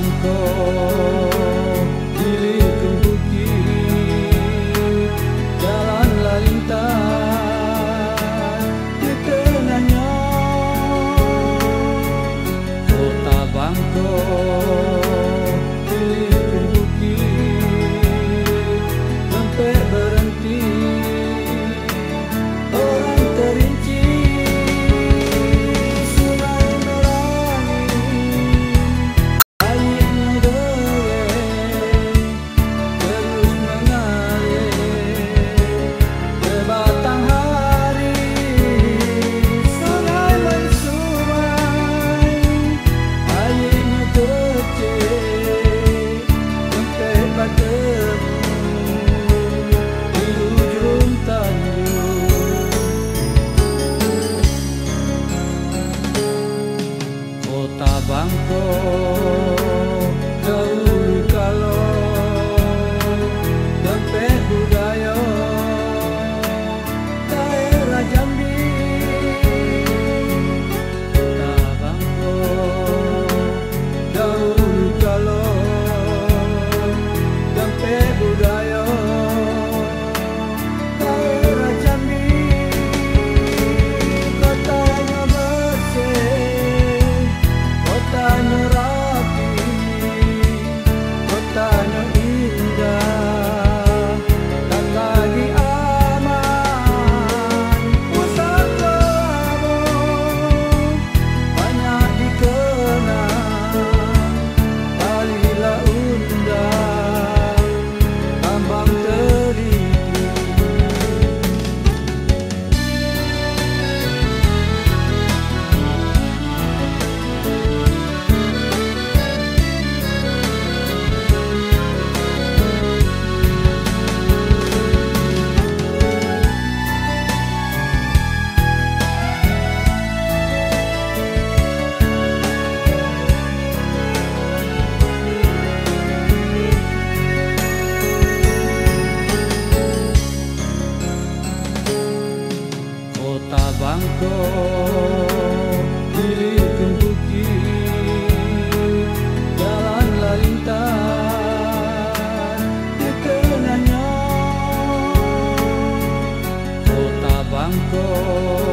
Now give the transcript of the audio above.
Bangkok, hilir ke bukit, jalanlah lintas di tengahnya. Kota Bangkok, hilir ke bukit, sampai berhenti orang terinci. Kota Bangkok, dahulu kalau tempat budaya daerah Jambi. Kota Bangkok, dahulu kalau tempat budaya daerah Jambi. Kotanya bersih, kotanya rapi, kotanya indah, dan lagi aman. Pusat Labong banyak dikenang, Balila Undang, Tambang Teliti. Kota Bangkok, hilir ke bukit, jalanlah lintas di tengahnya. Kota Bangkok,